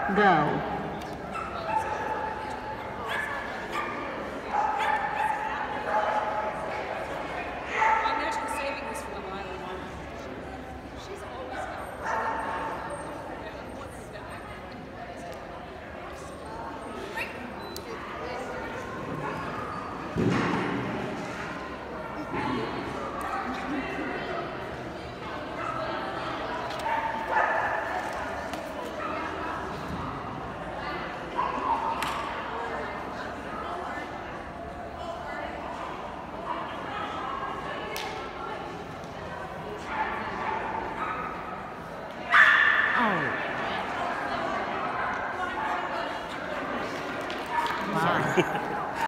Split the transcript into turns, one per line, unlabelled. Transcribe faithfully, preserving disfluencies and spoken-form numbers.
Go.
I'm actually saving this for the Lila one. She's always got